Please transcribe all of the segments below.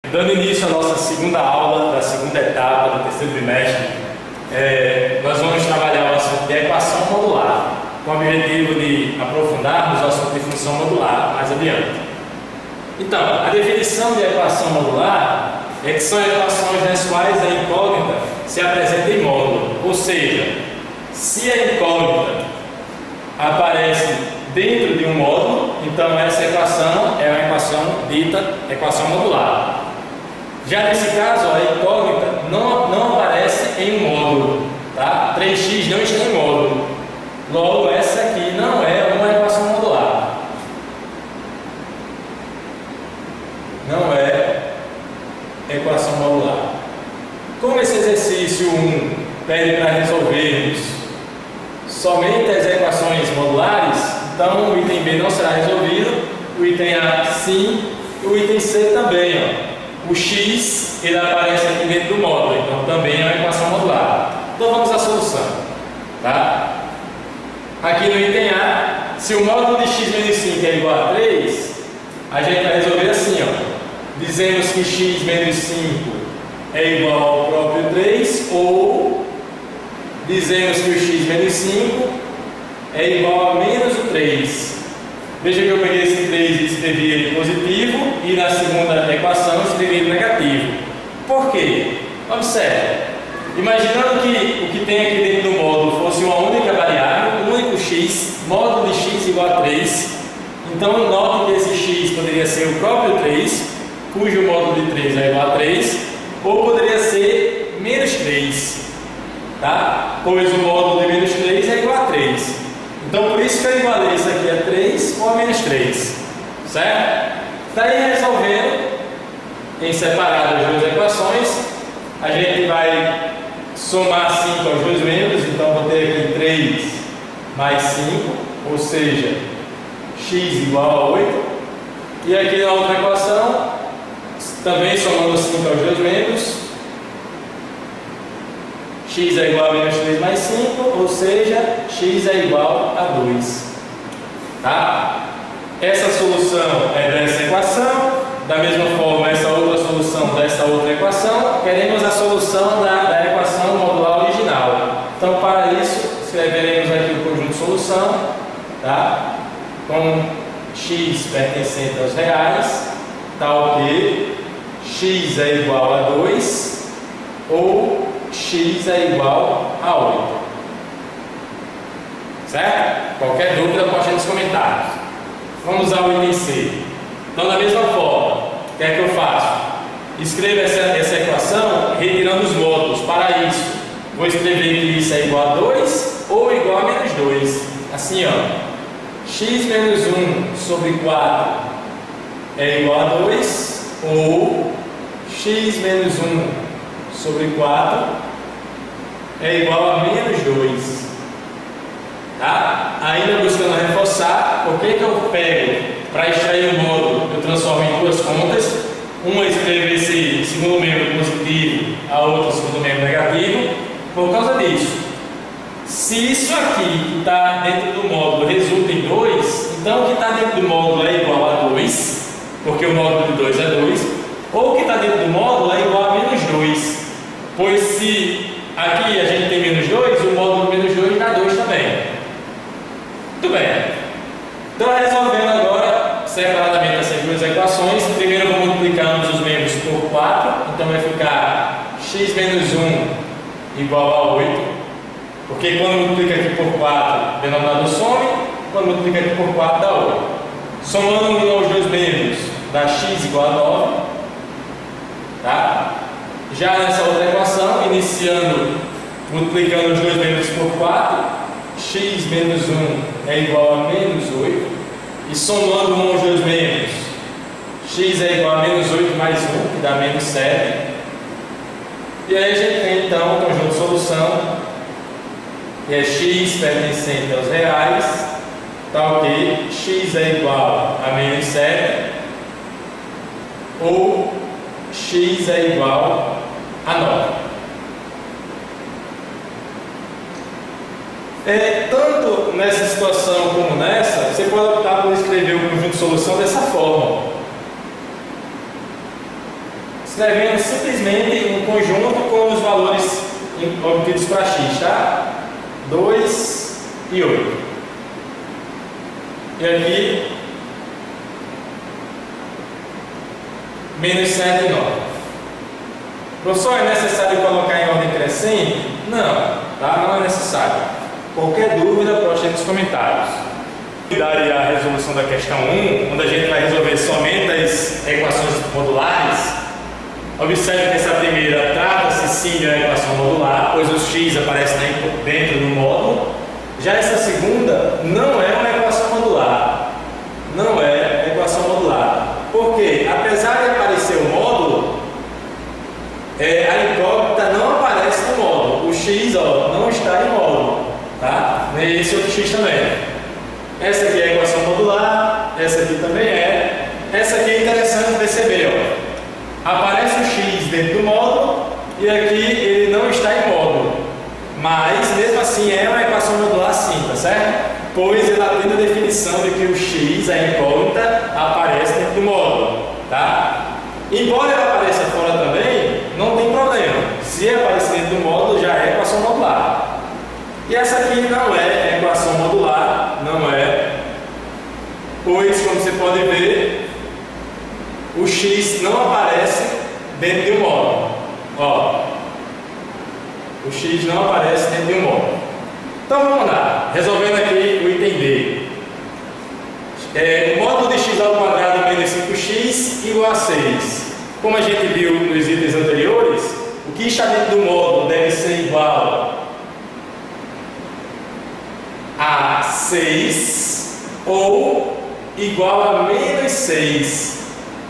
Dando início à nossa segunda aula da segunda etapa do terceiro bimestre, nós vamos trabalhar o assunto de equação modular, com o objetivo de aprofundarmos o assunto de função modular mais adiante. Então, a definição de equação modular é que são equações nas quais a incógnita se apresenta em módulo, ou seja, se a incógnita aparece dentro de um módulo, então essa equação é uma equação dita equação modular. Já nesse caso, a incógnita não aparece em um módulo, tá? 3x não está em módulo. Logo, essa aqui não é uma equação modular. Não é equação modular. Como esse exercício 1 pede para resolvermos somente as equações modulares, então o item B não será resolvido, o item A sim, e o item C também, ó. O x, ele aparece aqui dentro do módulo, então também é uma equação modular. Então vamos à solução, tá? Aqui no item A, se o módulo de x menos 5 é igual a 3, a gente vai resolver assim, ó. Dizemos que x menos 5 é igual ao próprio 3, ou dizemos que o x menos 5 é igual a menos o 3. Veja que eu peguei esse 3 e escrevi ele positivo, e na segunda equação escrevi ele negativo. Por quê? Observe. Imaginando que o que tem aqui dentro do módulo fosse uma única variável, um único x, módulo de x igual a 3. Então, note que esse x poderia ser o próprio 3, cujo módulo de 3 é igual a 3, ou poderia ser menos 3, tá? Pois o módulo de menos 3 é igual a 3. Então, por isso que eu igualei isso aqui a 3 ou a menos 3, certo? Daí, resolvendo em separado as duas equações, a gente vai somar 5 aos dois membros, então vou ter aqui 3 mais 5, ou seja, x igual a 8. E aqui na outra equação, também somando 5 aos dois membros, x é igual a menos 3 mais 5, ou seja, x é igual a 2. Tá? Essa solução é dessa equação, da mesma forma, essa outra solução dessa outra equação, queremos a solução da equação modular original. Então, para isso, escreveremos aqui o conjunto de solução, tá? Com x pertencente aos reais, tal que x é igual a 2, ou x é igual a 8. Certo? Qualquer dúvida pode deixar nos comentários. Vamos ao item C. Então, da mesma forma, o que é que eu faço? Escrevo essa equação retirando os módulos. Para isso, vou escrever que isso é igual a 2 ou igual a menos 2. Assim, ó. X menos 1 sobre 4 é igual a 2, ou x menos 1 sobre 4 é igual a menos 2. Tá? Ainda buscando reforçar, o que eu pego para extrair o módulo? Eu transformo em duas contas. Uma escrevo esse segundo membro positivo, a outra segundo membro negativo. Por causa disso, se isso aqui que está dentro do módulo resulta em 2, então o que está dentro do módulo é igual a 2, porque o módulo de 2 é 2, ou o que está dentro do módulo é igual a menos 2, pois se aqui a gente tem menos 2, o módulo de menos 2 dá 2 também. Muito bem. Então, resolvendo agora separadamente essas duas equações, primeiro vou multiplicar ambos os membros por 4, então vai ficar x menos 1 igual a 8, porque quando multiplica aqui por 4, o denominador some, quando multiplica aqui por 4 dá 8. Somando um aos dois membros, dá x igual a 9, tá? Já nessa outra equação, iniciando multiplicando os dois membros por 4, x menos 1 é igual a menos 8, e somando um aos dois membros, x é igual a menos 8 mais 1, que dá menos 7. E aí a gente tem então o conjunto de solução, que é x pertencente aos reais, tal que x é igual a menos 7, ou x é igual a 9. Tanto nessa situação como nessa, você pode optar por escrever o conjunto de solução dessa forma. escrevendo simplesmente um conjunto com os valores obtidos para x, tá? 2 e 8. E aqui, menos 7 e 9. Professor, é necessário colocar em ordem crescente? Não, tá? Não é necessário. Qualquer dúvida, poste nos comentários. Daria a resolução da questão 1, onde a gente vai resolver somente as equações modulares. Observe que essa primeira trata-se sim de uma equação modular, pois o x aparece dentro do módulo. Já essa segunda não é uma equação modular. Não é equação modular. Por quê? Apesar de aparecer o módulo, a incógnita não aparece no módulo. O x não está em módulo. Tá? E esse outro x também. Essa aqui é a equação modular, essa aqui também é. Essa aqui é interessante perceber, ó. Aparece o x dentro do módulo e aqui ele não está em módulo. Mas mesmo assim é uma equação modular sim, tá certo? Pois ela tem a definição de que o x, a incógnita, aparece dentro do módulo, tá? Embora ela apareça fora também, não tem problema. Se aparecer dentro do módulo já é equação modular. E essa aqui não é equação modular, não é, pois, como você pode ver, o x não aparece dentro do módulo. Ó, o x não aparece dentro do módulo. Então vamos lá, resolvendo aqui o item D. O módulo de x ao quadrado menos 5x igual a 6. Como a gente viu nos itens anteriores, o que está dentro do módulo deve ser igual a 6 ou igual a menos 6.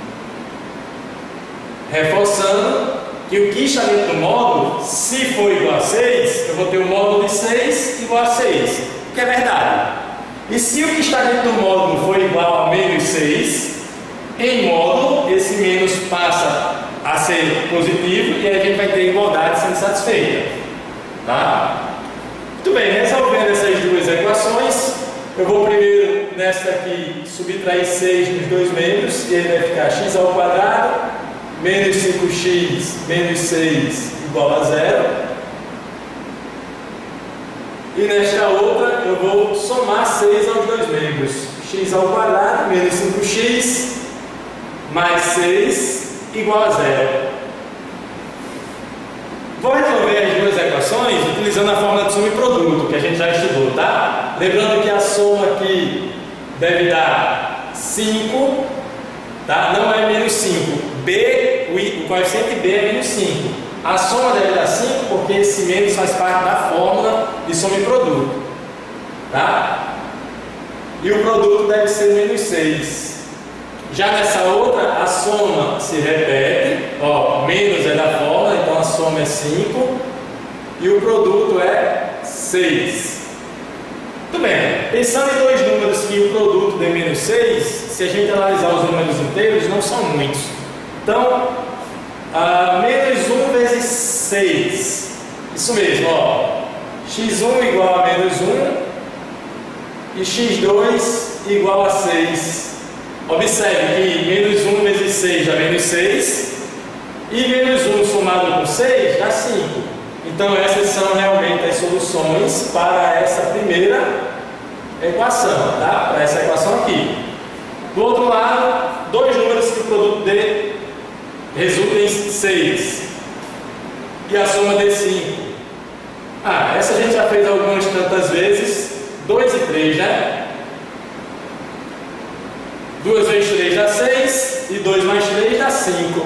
Reforçando que o que está dentro do módulo, se for igual a 6, eu vou ter o módulo de 6 igual a 6, que é verdade. E se o que está dentro do módulo for igual a menos 6, em módulo, esse menos passa a ser positivo e aí a gente vai ter igualdade sendo satisfeita. Tá? Muito bem, resolvendo essas duas equações, eu vou primeiro, nesta aqui, subtrair 6 nos dois membros, e ele vai ficar x ao quadrado, menos 5x, menos 6, igual a 0. E nesta outra, eu vou somar 6 aos dois membros. X ao quadrado, menos 5x, mais 6, igual a 0. Vou resolver as duas equações utilizando a fórmula de soma e produto, que a gente já estudou, tá? Lembrando que a soma aqui deve dar 5, tá? Não é menos 5. B, o coeficiente B é menos 5. A soma deve dar 5 porque esse menos faz parte da fórmula de soma e produto, tá? E o produto deve ser menos 6. Já nessa outra, a soma se repete, ó, menos é da fórmula, então a soma é 5 e o produto é 6. Muito bem, pensando em dois números que o produto dê menos 6, se a gente analisar os números inteiros, não são muitos. Então, menos 1 vezes 6, isso mesmo, ó, x1 igual a menos 1 e x2 igual a 6. Observe que menos 1 vezes 6 dá menos 6 e menos 1 somado com 6 dá 5. Então essas são realmente as soluções para essa primeira equação, tá? Para essa equação aqui. Do outro lado, dois números que o produto dê resulta em 6 e a soma dê 5. Essa a gente já fez algumas tantas vezes. 2 e 3, né? 2 vezes 3 dá 6 e 2 mais 3 dá 5.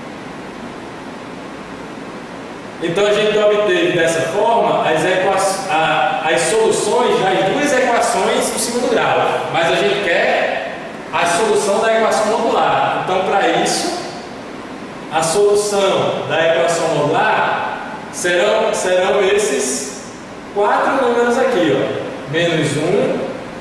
Então a gente obteve dessa forma as soluções das duas equações do segundo grau, mas a gente quer a solução da equação modular. Então, para isso, a solução da equação modular serão esses quatro números aqui, ó. Menos 1,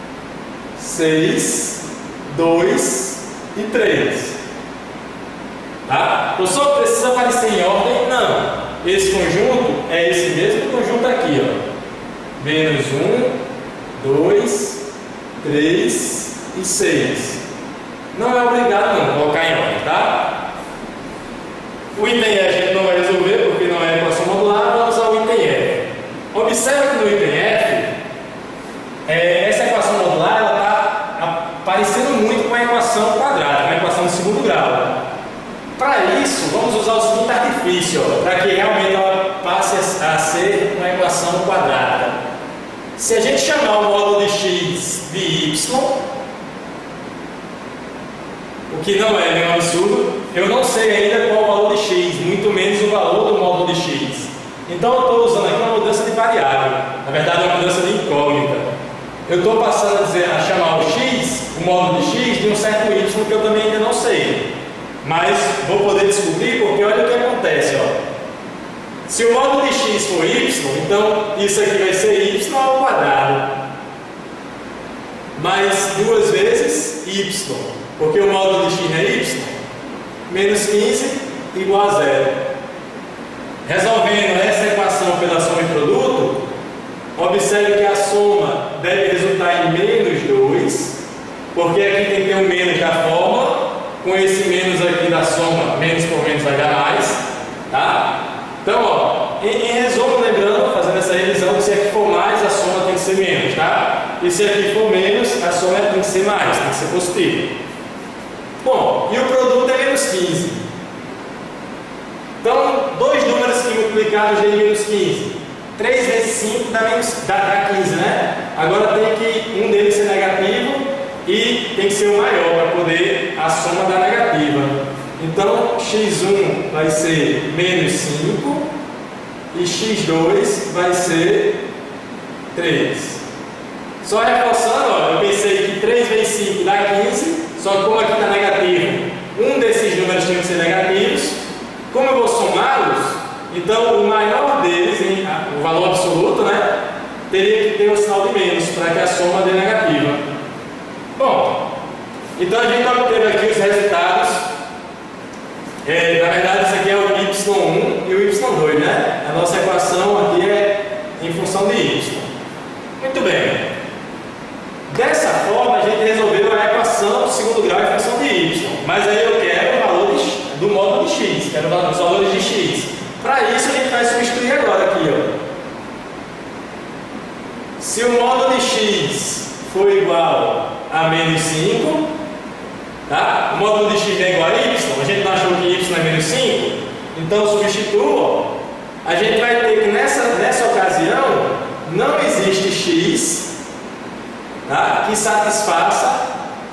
6, 2 e 3. Tá? Professor, precisa aparecer em ordem? Não. Esse conjunto é esse mesmo conjunto aqui, ó. Menos 1, 2, 3 e 6. Não é obrigado não colocar em ordem, tá? O item E a gente não vai resolver porque não é equação modular, vamos usar o item F. Observe que no item F, essa equação modular está parecendo muito com a equação quadrada, com a equação de segundo grau. Para isso, vamos usar o seguinte artifício, para que realmente ela passe a ser uma equação quadrada. Se a gente chamar o módulo de x de y, o que não é nenhum absurdo, eu não sei ainda qual é o valor de x, muito menos o valor do módulo de x. Então eu estou usando aqui uma mudança de variável, na verdade é uma mudança de incógnita. Eu estou passando a chamar o x, o módulo de x, de um certo y que eu também ainda não sei. Mas vou poder descobrir porque olha o que acontece, ó. Se o módulo de x for y, então isso aqui vai ser y ao quadrado. Mais 2 vezes y, porque o módulo de x é y, menos 15 igual a 0. Resolvendo essa equação pela soma e produto, observe que a soma deve resultar em menos 2, porque aqui tem que ter um menos da fórmula, com esse menos aqui da soma, menos por menos vai dar mais, tá? Então, ó, em resumo, lembrando, fazendo essa revisão, que se aqui for mais, a soma tem que ser menos, tá? E se aqui for menos, a soma tem que ser mais, tem que ser positiva. Bom, e o produto é menos 15. Então, dois números que multiplicados dão menos 15. 3 vezes 5 dá 15, né? Agora tem que um deles ser negativo e tem que ser o maior para poder a soma dar negativa. Então, x1 vai ser menos 5 e x2 vai ser 3. Só reforçando, ó, eu pensei que 3 vezes 5 dá 15, só que como aqui está negativo, um desses números tem que ser negativos. Como eu vou somá-los, então o maior deles, o valor absoluto, né, teria que ter o sinal de menos para que a soma dê negativa. Bom, então a gente obteve aqui os resultados. Na verdade, isso aqui é o y1 e o y2, né? A nossa equação aqui é em função de y. Muito bem. Dessa forma, a gente resolveu a equação de segundo grau em função de y. Mas aí eu quero o valor do módulo de x, quero os valores de x. Para isso, a gente vai substituir agora aqui, ó. Se o módulo de x for igual a menos 5, tá? O módulo de x é igual a y, a gente não achou que y é menos 5, então substitua, a gente vai ter que nessa ocasião não existe x, tá? Que satisfaça,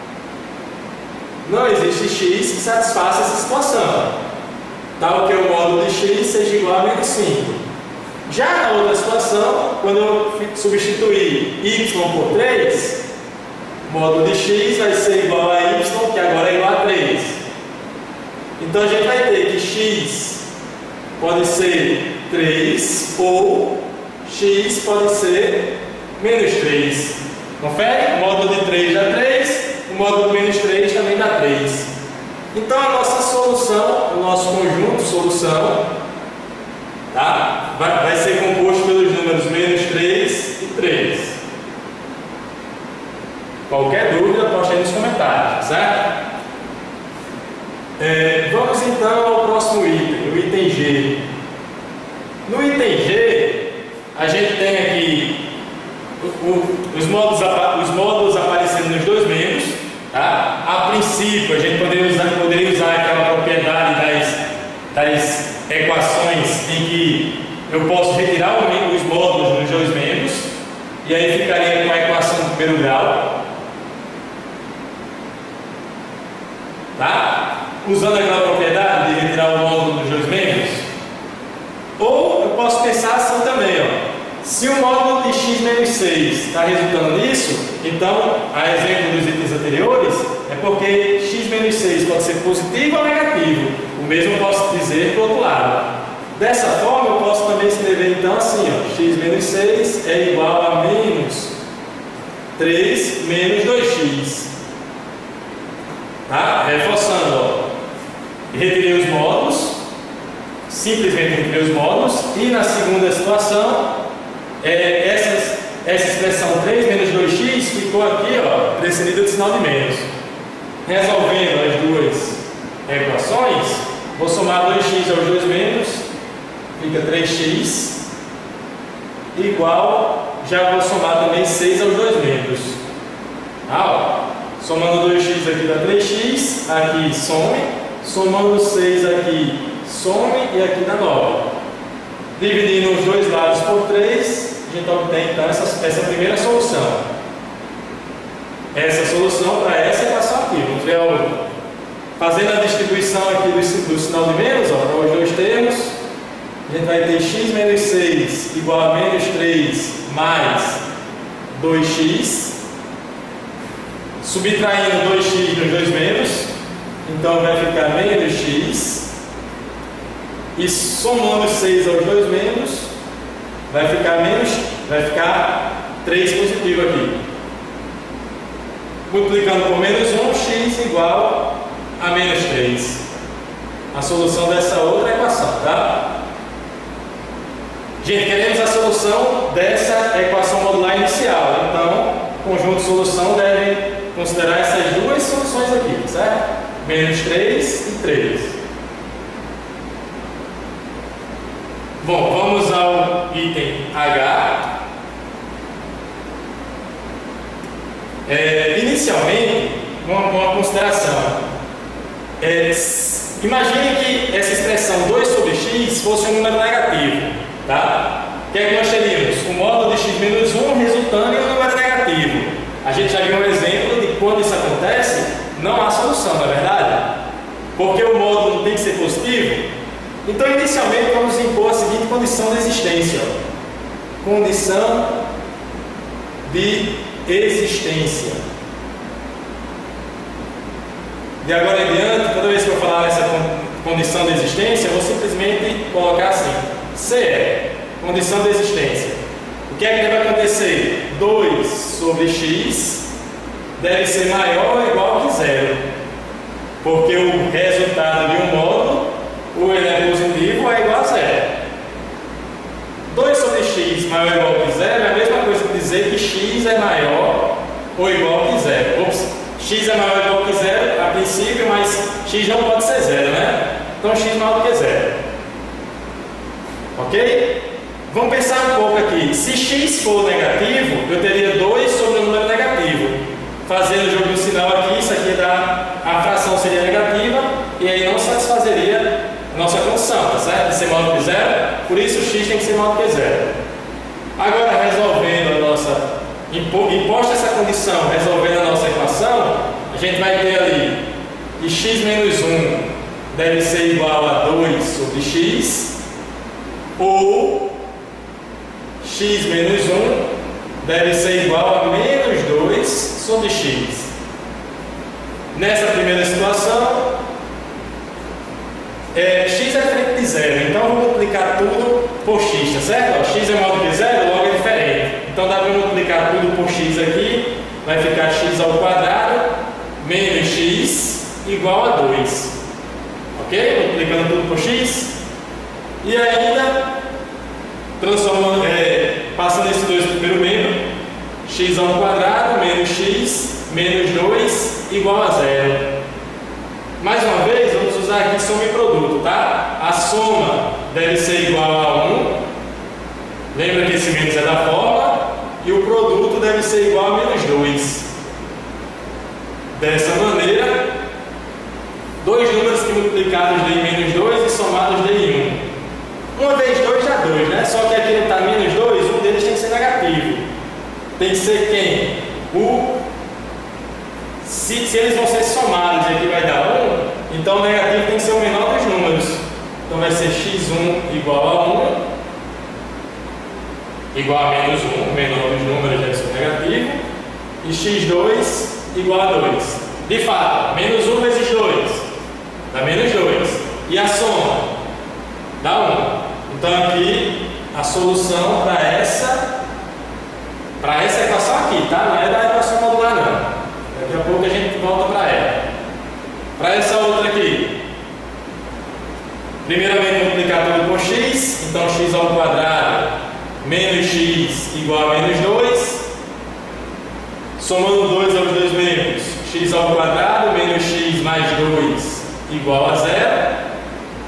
não existe x que satisfaça essa situação, tal que o módulo de x seja igual a menos 5. Já na outra situação, quando eu substituir y por 3, o módulo de x vai ser igual a y, que agora é igual a 3. Então a gente vai ter que x pode ser 3 ou x pode ser menos 3. Confere? O módulo de 3 dá 3, o módulo de menos 3 também dá 3. Então a nossa solução, o nosso conjunto solução, tá? vai ser composto pelos números menos 3 e 3. Qualquer dúvida, poste aí nos comentários, certo? Vamos então ao próximo item, o item G. No item G, a gente tem aqui os módulos aparecendo nos dois membros, tá? A princípio, a gente poderia usar aquela propriedade das equações em que eu posso retirar os módulos nos dois membros, e aí ficaria com a equação do primeiro grau, tá? Usando aquela propriedade de retirar o módulo dos dois membros. Ou eu posso pensar assim também, ó. Se o módulo de x menos 6 está resultando nisso, então, a exemplo dos itens anteriores, é porque x menos 6 pode ser positivo ou negativo. O mesmo eu posso dizer para o outro lado. Dessa forma, eu posso também escrever então assim, ó, x menos 6 é igual a menos 3 menos 2x. Tá? Reforçando, ó, retirei os módulos, simplesmente retirei os módulos, e na segunda situação, essa expressão 3 menos 2x ficou aqui, ó, precedida de sinal de menos. Resolvendo as duas equações, Vou somar 2x aos dois membros, fica 3x, igual, já vou somar também 6 aos dois membros. Somando 2x aqui dá 3x, aqui some, somando 6 aqui some e aqui dá 9. Dividindo os dois lados por 3, a gente obtém então essa primeira solução. Essa solução para essa equação aqui. Vamos ver a outra. Fazendo a distribuição aqui do sinal de menos, para os dois termos, a gente vai ter x menos 6 igual a menos 3 mais 2x. Subtraindo 2x dos dois membros, então vai ficar menos x. E somando 6 aos dois membros, vai ficar 3 positivo aqui. Multiplicando por menos 1, x igual a menos 3. A solução dessa outra equação, tá? Gente, queremos a solução dessa equação modular inicial. Então, o conjunto de solução deve considerar essas duas soluções aqui, certo? Menos 3 e 3. Bom, vamos ao item H. Inicialmente, uma consideração. Imagine que essa expressão 2 sobre x fosse um número negativo, tá? O que é que nós teríamos? O módulo de x menos 1 resultando em um número negativo. A gente já viu um exemplo de quando isso acontece, não há solução, não é verdade? Porque o módulo tem que ser positivo. Então, inicialmente, vamos impor a seguinte condição de existência. Condição de existência. De agora em diante, toda vez que eu falar essa condição de existência, eu vou simplesmente colocar assim: CE, condição de existência. O que é que deve acontecer? 2 sobre x deve ser maior ou igual que 0. Porque o resultado de um módulo, ou ele é positivo ou é igual a 0. 2 sobre x maior ou igual que 0 é a mesma coisa que dizer que x é maior ou igual que 0. X é maior ou igual que 0 a princípio, mas x não pode ser 0, né? Então x maior do que 0. Ok? Vamos pensar um pouco aqui. Se x for negativo, eu teria 2 sobre o número negativo. Fazendo o jogo do sinal aqui, isso aqui a fração seria negativa e aí não satisfazeria a nossa condição, tá certo? De ser maior do que 0. Por isso o x tem que ser maior do que 0. Agora, resolvendo a nossa... Imposta essa condição, resolvendo a nossa equação, a gente vai ter ali que x menos 1 deve ser igual a 2 sobre x, ou x menos 1 deve ser igual a menos 2 sobre x. Nessa primeira situação, x é diferente de 0, então vou multiplicar tudo por x, tá certo? X é maior do que 0, logo é diferente. Então dá para multiplicar tudo por x aqui, vai ficar x ao quadrado menos x igual a 2. Ok? Multiplicando tudo por x. E ainda, transformando, passando esse 2 para o primeiro membro, x ao quadrado menos x menos 2 igual a 0. Mais uma vez, vamos usar aqui soma e produto, tá? A soma deve ser igual a 1. Lembra que esse menos é da forma. E o produto deve ser igual a menos 2. Dessa maneira, dois números que multiplicados deem menos 2 e somados deem 1. Uma vez 2 dá 2, né? Só que aqui não está menos 2, um deles tem que ser negativo. Tem que ser quem? Se eles vão ser somados e aqui vai dar 1, então o negativo tem que ser o menor dos números. Então vai ser x1 igual a 1. Igual a menos 1, o menor dos números deve ser negativo, e x2 igual a 2. De fato, menos 1 vezes 2 dá menos 2. E a soma dá 1. Então aqui a solução para essa equação aqui, tá? Não é da equação modular não. Daqui a pouco a gente volta para ela. Para essa outra aqui, primeiramente multiplicar tudo por x, então x ao quadrado menos x igual a menos 2, somando 2 aos dois membros, x ao quadrado menos x mais 2 igual a 0,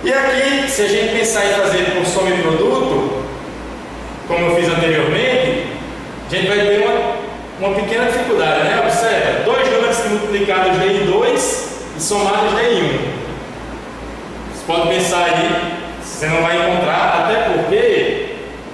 E aqui, se a gente pensar em fazer por soma e produto, como eu fiz anteriormente, a gente vai ter uma pequena dificuldade, né? Observa, dois números que multiplicados dê em 2 e somados dê em 1. Você pode pensar aí, você não vai encontrar, até porque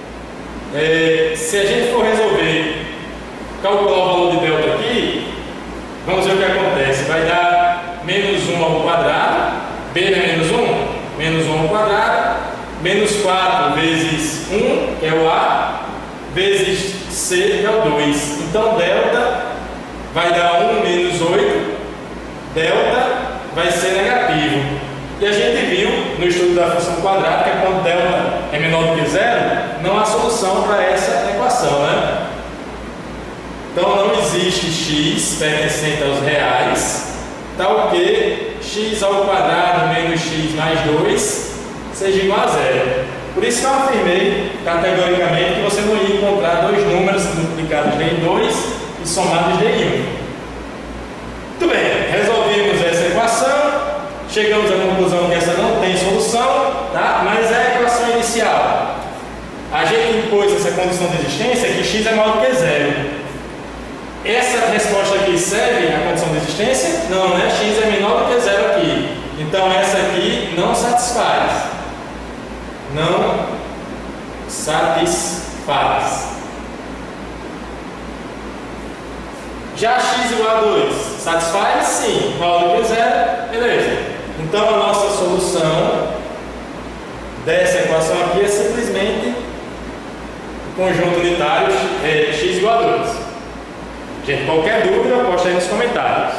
se a gente for resolver calcular o valor de delta aqui, vamos ver o que acontece. Vai dar menos 1 ao quadrado, b não é menos 1? Menos 1 ao quadrado, menos 4 vezes 1, que é o a, vezes c, que é o 2. Então, delta vai dar 1 menos 8, delta vai ser negativo. E a gente viu no estudo da função quadrada que quando delta é menor do que zero, não há solução para essa equação, né? Então, não existe x pertencente aos reais, tal que x ao quadrado menos x mais 2 seja igual a zero. Por isso que eu afirmei categoricamente que você não ia encontrar dois números multiplicados em 2 e somados em 1. Muito bem, resolvimos essa equação, chegamos à conclusão que essa não tem solução, tá? Mas é a equação inicial. A gente impôs essa condição de existência que x é maior do que zero. Essa resposta aqui serve à condição de existência? Não, né? X é menor do que zero aqui. Então essa aqui não satisfaz. Não satisfaz. Já x igual a 2, satisfaz? Sim. Maior do que zero? Beleza. Então a nossa solução dessa equação aqui é simplesmente o conjunto unitário x igual a 2. Gente, qualquer dúvida, posta aí nos comentários.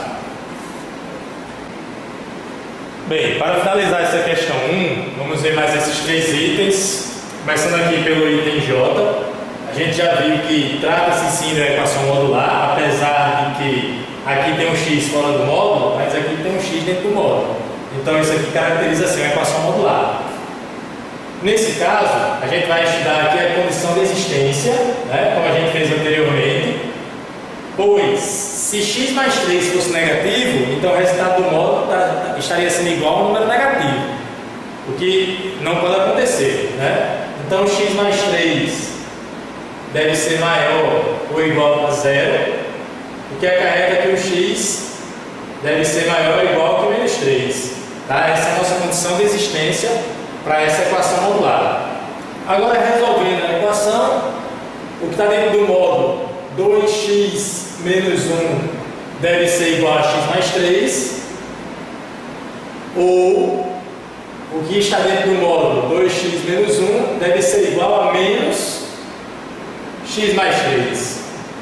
Bem, para finalizar essa questão 1, vamos ver mais esses 3 itens. Começando aqui pelo item J. A gente já viu que trata-se sim da equação modular, apesar de que aqui tem um x fora do módulo, mas aqui tem um x dentro do módulo. Então isso aqui caracteriza assim a equação modular. Nesse caso, a gente vai estudar aqui a condição de existência, né, como a gente fez anteriormente. Pois, se x mais 3 fosse negativo, então o resultado do módulo estaria sendo igual ao número negativo, o que não pode acontecer, né? Então x mais 3 deve ser maior ou igual a zero, o que acarreta que o x deve ser maior ou igual que menos 3. Tá? Essa é a nossa condição de existência para essa equação modular. Agora, resolvendo a equação, o que está dentro do módulo 2x menos 1 deve ser igual a x mais 3, ou o que está dentro do módulo 2x menos 1 deve ser igual a menos x mais 3.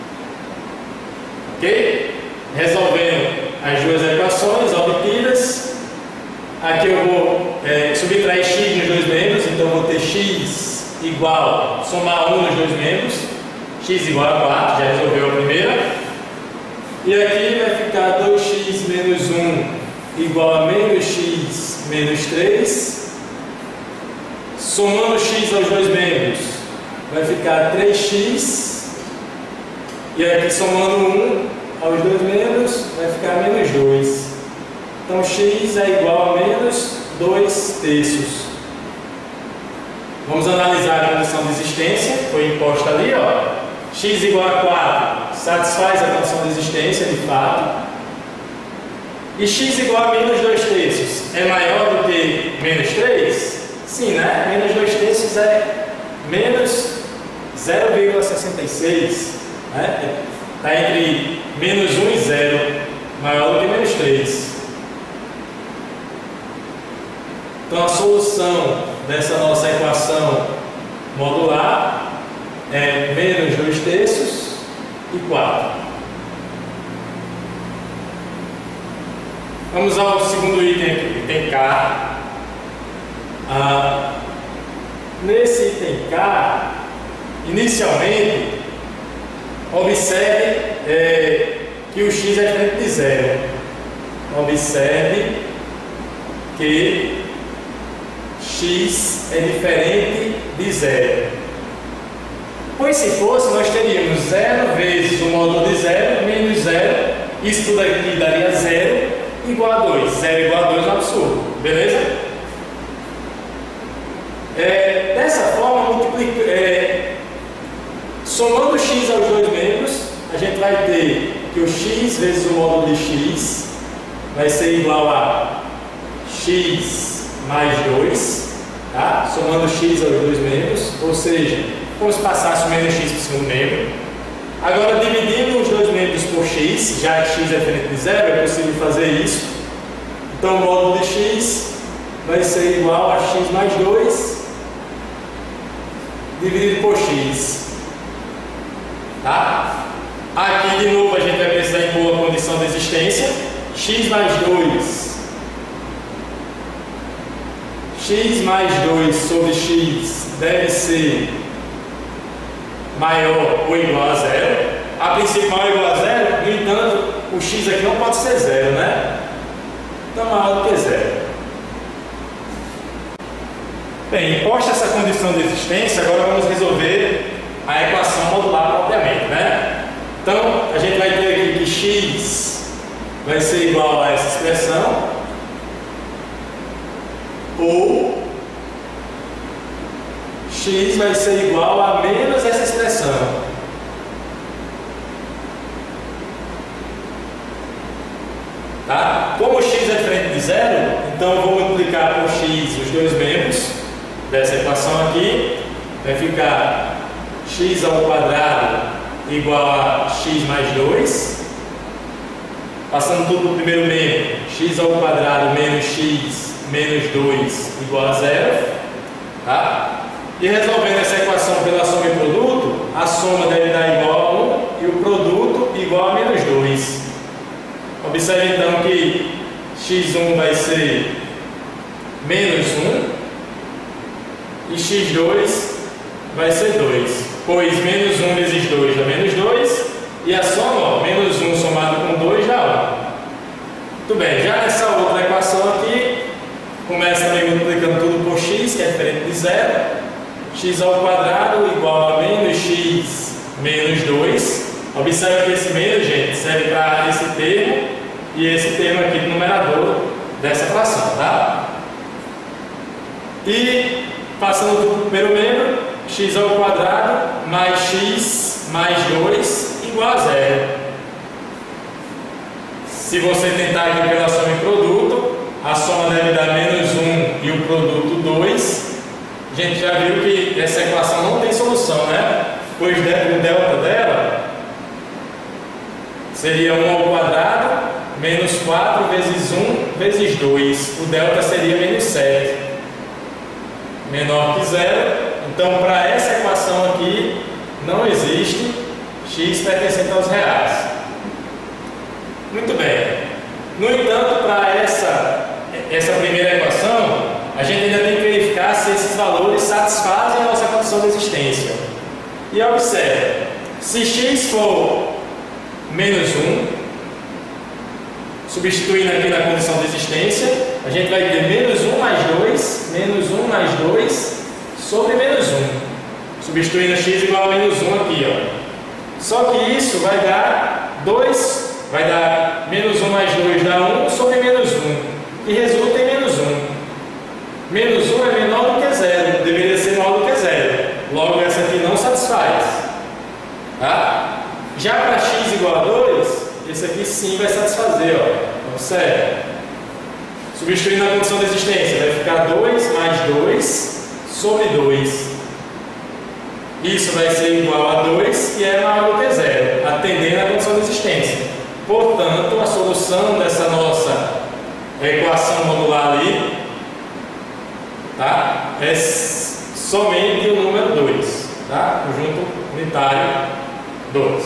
Ok? Resolvendo as duas equações obtidas, aqui eu vou subtrair x nos dois membros, então eu vou ter x igual, somar 1 nos dois membros, x igual a 4, já resolveu a primeira. E aqui vai ficar 2x menos 1 igual a menos x menos 3. Somando x aos dois membros, vai ficar 3x. E aqui somando 1 aos dois membros, vai ficar menos 2. Então x é igual a menos 2 terços. Vamos analisar a condição de existência, foi imposta ali, ó. X igual a 4 satisfaz a condição de existência, de fato. E x igual a menos 2 terços é maior do que menos 3? Sim, né? Menos 2 terços é menos 0,66. Né? Está entre menos 1 e 0, maior do que menos 3. Então a solução dessa nossa equação modular é menos 2 terços e 4. Vamos ao segundo item aqui, item K. Nesse item K, inicialmente, observe que o x é diferente de zero. Observe que x é diferente de zero. Pois se fosse, nós teríamos 0 vezes o módulo de 0 menos 0. Isso tudo aqui daria 0 igual a 2. 0 igual a 2 é um absurdo. Beleza? Somando x aos dois membros, a gente vai ter que o x vezes o módulo de x vai ser igual a x mais 2, tá? Somando x aos dois membros, ou seja, como se passasse o menos x para o segundo membro. Agora, dividindo os dois membros por x, já que x é diferente de zero, é possível fazer isso. Então, o módulo de x vai ser igual a x mais 2 dividido por x. Tá? Aqui, de novo, a gente vai precisar impor a condição de existência. X mais 2 sobre x deve ser maior ou igual a zero. A princípio, maior ou igual a zero, no entanto, o x aqui não pode ser zero, né? Então, maior do que zero. Bem, imposta essa condição de existência, agora vamos resolver a equação modular propriamente, né? Então, a gente vai ter aqui que x vai ser igual a essa expressão, ou x vai ser igual a menos essa expressão. Tá? Como x é diferente de zero, então eu vou multiplicar por x os dois membros dessa equação aqui, vai ficar x ao quadrado igual a x mais 2, passando tudo para o primeiro membro, x ao quadrado menos x menos 2 igual a zero, tá? E resolvendo essa equação pela soma e produto, a soma deve dar igual a 1 e o produto igual a menos 2. Observe então que x1 vai ser menos 1 e x2 vai ser 2, pois menos 1 vezes 2 dá menos 2 e a soma, ó, menos 1 somado com 2 dá 1. Muito bem, já nessa outra equação aqui, começa também multiplicando tudo por x, que é diferente de zero. X ao quadrado igual a menos x menos 2. Observe que esse menos, gente, serve para esse termo e esse termo aqui do numerador dessa fração, tá? E passando tudo para o primeiro membro, x ao quadrado mais x mais 2 igual a zero. Se você tentar aqui pela soma e produto, a soma deve dar menos 1 e o produto 2. A gente já viu que essa equação não tem solução, né? Pois o delta dela seria 1 ao quadrado menos 4 vezes 1 vezes 2. O delta seria menos 7. Menor que zero. Então, para essa equação aqui, não existe x pertencente aos reais. Muito bem. No entanto, para essa primeira equação, a gente ainda tem que verificar se esses valores satisfazem a nossa condição de existência. E observe, se x for menos 1, substituindo aqui na condição de existência, a gente vai ter menos 1 mais 2 sobre menos 1. Substituindo x igual a menos 1 aqui, ó. Só que isso vai dar 2, vai dar menos 1 mais 2 dá 1 sobre menos 1, que resulta em menos 1. Menos 1 é menor do que zero, deveria ser maior do que zero. Logo, essa aqui não satisfaz. Tá? Já para x igual a 2, esse aqui sim vai satisfazer. Ó. Observe. Substituindo a condição de existência, vai ficar 2 mais 2 sobre 2. Isso vai ser igual a 2, que é maior do que zero, atendendo à condição de existência. Portanto, a solução dessa nossa equação modular ali, tá? É somente o número 2, tá? Conjunto unitário 2.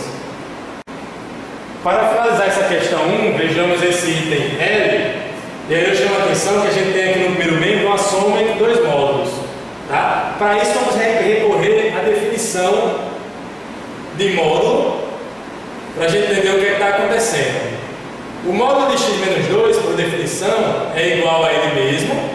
Para finalizar essa questão 1, vejamos esse item L. E aí eu chamo a atenção que a gente tem aqui no primeiro membro uma soma entre dois módulos, tá? Para isso vamos recorrer à definição de módulo, para a gente entender o que está acontecendo. O módulo de x menos 2, por definição, é igual a ele mesmo,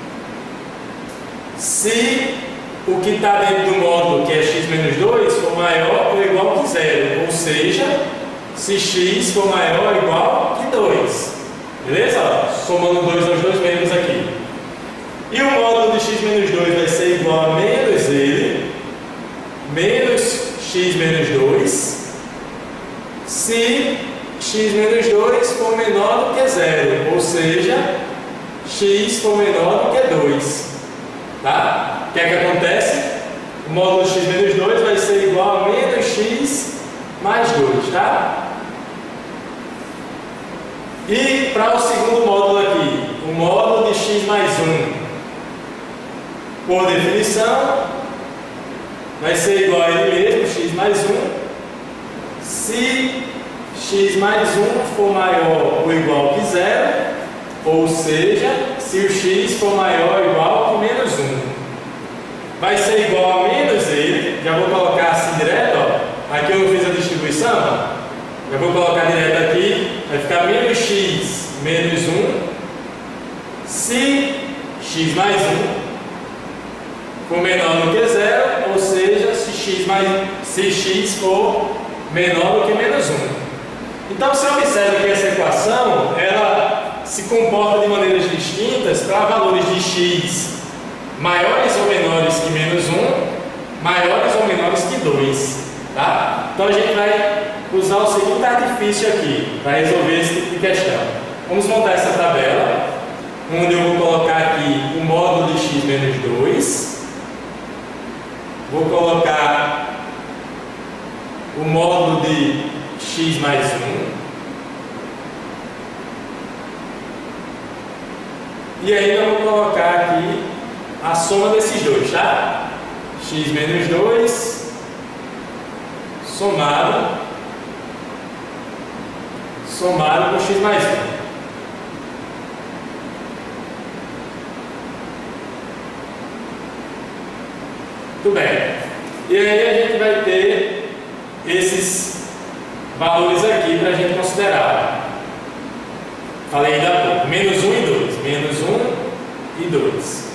se o que está dentro do módulo, que é x menos 2, for maior ou igual que zero, ou seja, se x for maior ou igual que 2. Beleza? Somando 2 aos dois membros aqui. E o módulo de x menos 2 vai ser igual a menos ele, menos x menos 2 se x menos 2 for menor do que 0, ou seja, x for menor do que 2. Tá? O que é que acontece? O módulo x menos 2 vai ser igual a menos x mais 2. Tá? E para o segundo módulo aqui, o módulo de x mais 1, por definição, vai ser igual a ele mesmo, x mais 1, se x mais 1 for maior ou igual que 0, ou seja, se o x for maior ou igual que menos 1. Vai ser igual a menos ele, já vou colocar assim direto, ó. Aqui eu não fiz a distribuição, já vou colocar direto aqui, vai ficar menos x menos 1, se x mais 1 for menor do que 0, ou seja, se x for menor do que menos 1. Então, você observa que essa equação ela se comporta de maneiras distintas para valores de x maiores ou menores que menos 1, maiores ou menores que 2. Tá? Então, a gente vai usar o seguinte artifício aqui para resolver esse tipo de questão. Vamos montar essa tabela, onde eu vou colocar aqui o módulo de x menos 2. Vou colocar o módulo de x mais 1. E ainda vou colocar aqui a soma desses dois, tá? X menos 2 somado com x mais 1. Muito bem. E aí a gente vai ter esses valores aqui para a gente considerar. Falei ainda há pouco. Menos 1 e 2. Menos 1 e 2.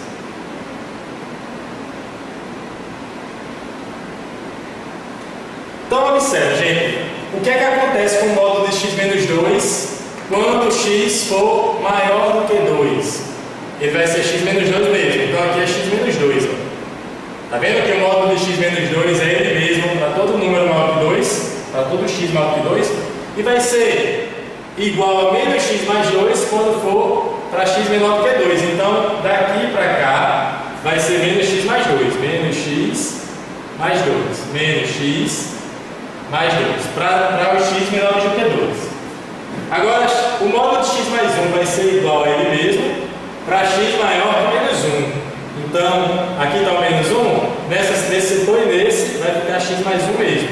Então, observe, gente. O que é que acontece com o módulo de x menos 2 quando x for maior do que 2? Ele vai ser x menos 2 mesmo. Então, aqui é x menos 2. Ó. Tá vendo que o módulo de x menos 2 é ele mesmo para todo número maior que 2, para todo x maior que 2, e vai ser igual a menos x mais 2 quando for para x menor que 2. Então, daqui para cá, vai ser menos x mais 2, menos x mais 2, menos x mais 2, para o x menor do que 2. Agora, o módulo de x mais 1 vai ser igual a ele mesmo para x maior que menos 1. Então, aqui está o menos 1, nesse setor e nesse vai ficar x mais 1 mesmo.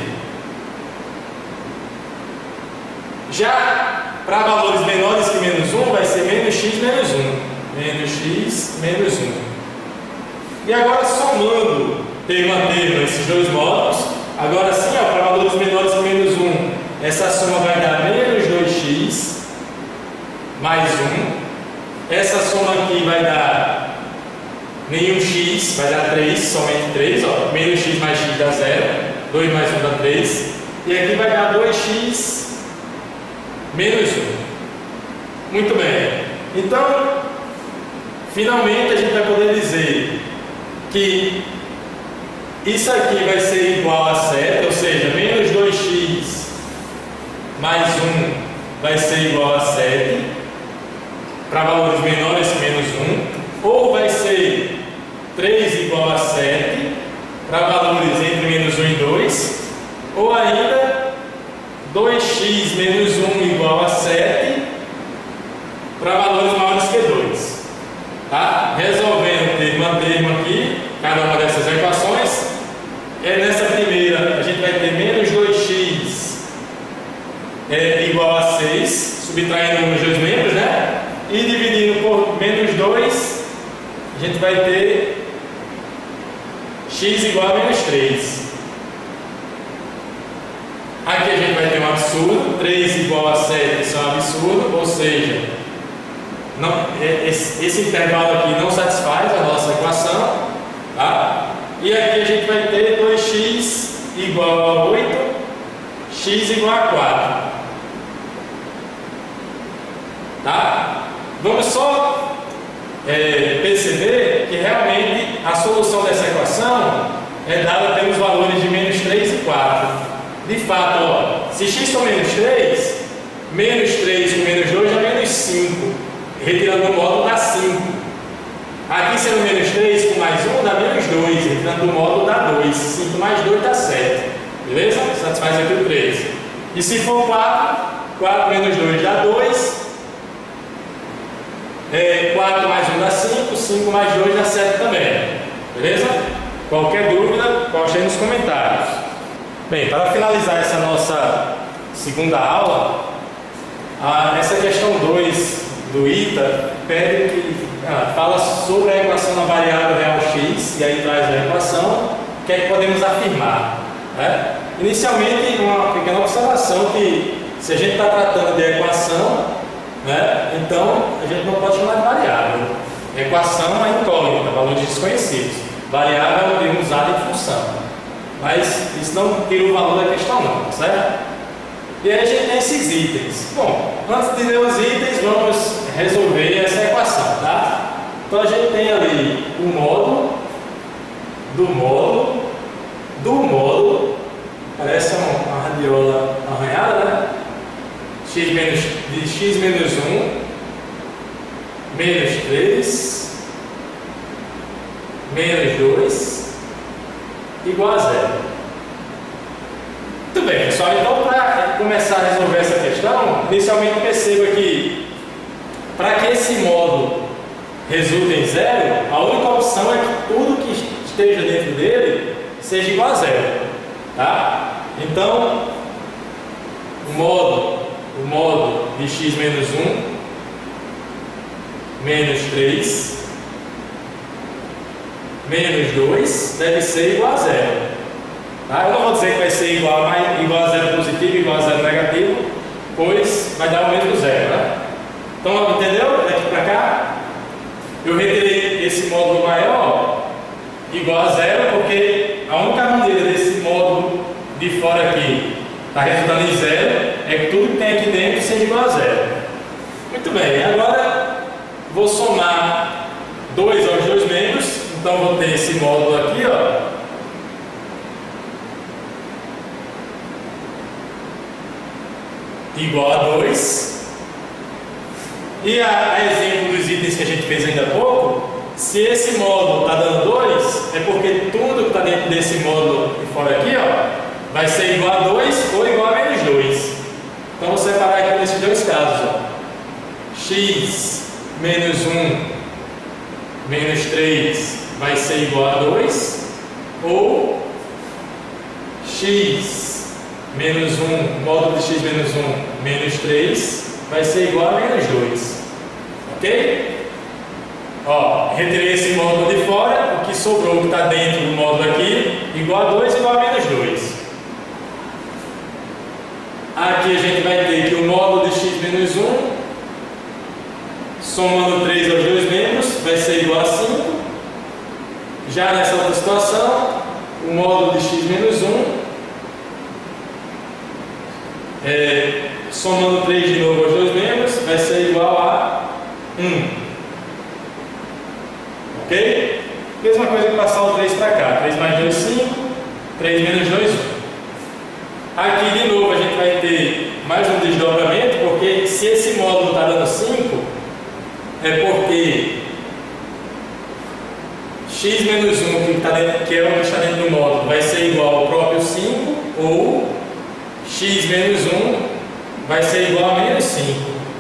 Já para valores menores que menos 1, vai ser menos x menos 1. Menos x menos 1. E agora, somando termo a termo esses dois módulos, agora sim, para valores menores que menos 1, essa soma vai dar menos 2x mais 1. Essa soma aqui vai dar nenhum x, vai dar 3, somente 3, ó. Menos x mais x dá 0, 2 mais 1 dá 3, e aqui vai dar 2x menos 1. Muito bem. Então, finalmente a gente vai poder dizer que isso aqui vai ser igual a 7, ou seja, menos 2x mais 1 vai ser igual a 7, para valores menores que menos 1, ou vai ser 3 igual a 7, para valores entre menos 1 e 2, ou ainda 2x menos 1 igual a 7, para valores maiores que 2. Tá? Resolvendo termo a termo aqui, cada uma dessas equações, nessa primeira a gente vai ter menos 2x igual a 6, subtraindo os dois membros, né? E dividindo por menos 2, a gente vai ter x igual a menos 3. Aqui a gente vai ter um absurdo, 3 igual a 7, isso é um absurdo, ou seja, não, esse intervalo aqui não satisfaz a nossa equação, tá? E aqui a gente vai ter 2x igual a 8, x igual a 4. Tá? Vamos só perceber que realmente a solução dessa equação é dada pelos valores de menos 3 e 4. fato, ó, se x for menos 3, menos 3 com menos 2 dá menos 5. Retirando o módulo dá 5. Aqui sendo menos 3 com mais 1 dá menos 2. Retirando o módulo dá 2. 5 mais 2 dá 7. Beleza? Satisfaz aqui o 3. E se for 4, 4 menos 2 dá 2. 4 mais 1 dá 5. 5 mais 2 dá 7 também. Beleza? Qualquer dúvida, poste aí nos comentários. Bem, para finalizar essa nossa segunda aula, essa questão 2 do ITA pede que fala sobre a equação da variável real x, e aí traz a equação, o que é que podemos afirmar, né? Inicialmente, uma pequena observação que se a gente está tratando de equação, né, então a gente não pode chamar de variável. Equação é incógnita, valores desconhecidos. Variável é um termo usado em função. Mas isso não tira o valor da questão não, certo? E aí a gente tem esses itens. Bom, antes de ler os itens, vamos resolver essa equação, tá? Então a gente tem ali o módulo do módulo do módulo, parece uma radiola arranhada, né? X menos 1 menos 3 menos 2 igual a 0. Muito bem, pessoal, então para começar a resolver essa questão, inicialmente perceba que para que esse módulo resulte em 0, a única opção é que tudo que esteja dentro dele seja igual a 0, tá? Então, o módulo de x menos 1 menos 3 menos 2 deve ser igual a 0. Tá? Eu não vou dizer que vai ser igual a 0 positivo e igual a 0 negativo, pois vai dar o mesmo 0, né? Então, entendeu? Daqui para cá, eu retirei esse módulo maior igual a 0, porque a única maneira desse módulo de fora aqui está resultando em 0 é que tudo que tem aqui dentro seja igual a 0. Muito bem, agora vou somar 2 aos dois membros, então vou ter esse módulo aqui, ó. Igual a 2. E a exemplo dos itens que a gente fez ainda há pouco, se esse módulo está dando 2, é porque tudo que está dentro desse módulo de fora aqui, ó, vai ser igual a 2 ou igual a menos 2. Então vou separar aqui nesses dois casos, ó. X menos 1 menos 3 vai ser igual a 2, ou x menos 1, módulo de x menos 1 menos 3 vai ser igual a menos 2. Ok? Ó, retirei esse módulo de fora, o que sobrou, que está dentro do módulo aqui, igual a 2 igual a menos 2. Aqui a gente vai ter que o módulo de x menos 1, somando 3 aos dois membros, vai ser igual a 5. Já nessa outra situação, o módulo de x menos 1, somando 3 de novo aos dois membros, vai ser igual a 1. Ok? Mesma coisa que passar o 3 para cá. 3 mais 2, 5. 3 menos 2, 1. Aqui de novo a gente vai ter mais um desdobramento, porque se esse módulo está dando 5, é porque x menos 1, que é o que está dentro do módulo, vai ser igual ao próprio 5, ou x menos 1 vai ser igual a menos 5.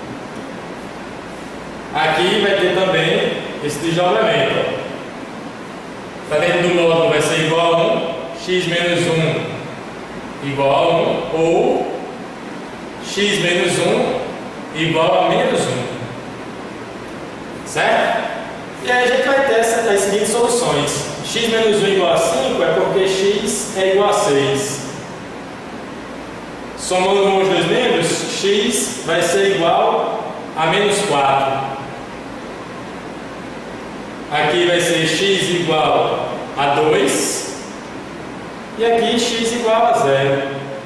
Aqui vai ter também esse desdobramento. Está dentro do módulo, vai ser igual a 1, x menos 1 igual a 1, ou x menos 1 igual a menos 1. Certo? E aí a gente vai ter as seguintes soluções. X menos 1 igual a 5 é porque x é igual a 6. Somando os dois membros, x vai ser igual a menos 4. Aqui vai ser x igual a 2. E aqui x igual a 0.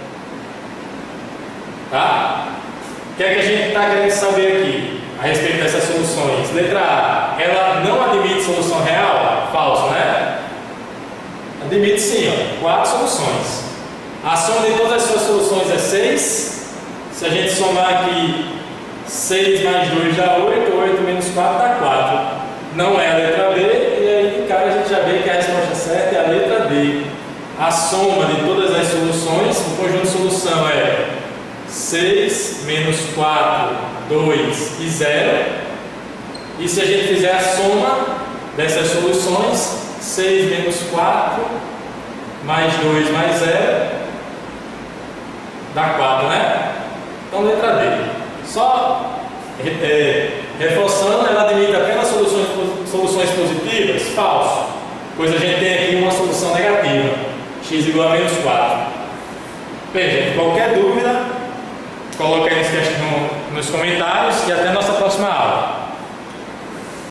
Tá? O que é que a gente está querendo saber aqui a respeito dessas soluções? Letra A, ela não admite solução real? Falso, né? Admite sim, ó, 4 soluções. A soma de todas as suas Se a gente somar aqui 6 mais 2 dá 8, 8 menos 4 dá 4. Não é a letra B, e aí, cara, a gente já vê que a resposta certa é a letra D. A soma de todas as soluções, o conjunto de solução é 6 menos 4, 2 e 0. E se a gente fizer a soma dessas soluções, 6 menos 4 mais 2 mais 0 dá 4, né? Então, letra D. Só reforçando, ela admite apenas soluções positivas? Falso, pois a gente tem aqui uma solução negativa, x igual a menos 4. Bem, gente, qualquer dúvida, coloque aí nos comentários e até a nossa próxima aula.